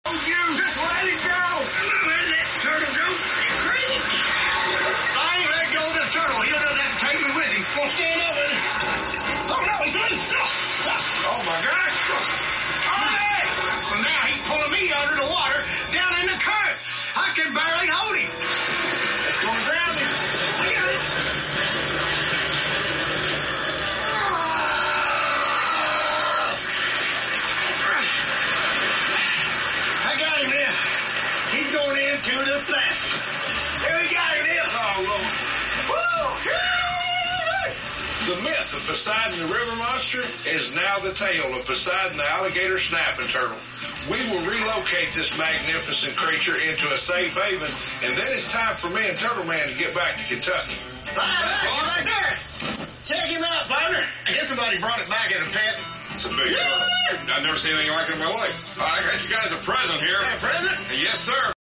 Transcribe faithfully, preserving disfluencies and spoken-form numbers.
You just let it go. Let that turtle go. You crazy? I ain't let go of this turtle. He'll just have to take me with him. Go stand up with him. Oh, no, he's loose. Oh, my gosh. Hey! So now he's pulling me under the water down in the current. I can barely hold him. Let's go and grab him. I got it. I got him now. He's going into the flat. There we got him now. Oh, Lord. Woo! The myth of Poseidon the river monster is now the tale of Poseidon the alligator snapping turtle. We will relocate this magnificent creature into a safe haven, and then it's time for me and Turtle Man to get back to Kentucky. All right, right there. Check him out, partner. I guess somebody brought it back as a pet. It's a big turtle. I've never seen anything like it in my life. I got you guys a present here. A present? Yes, sir.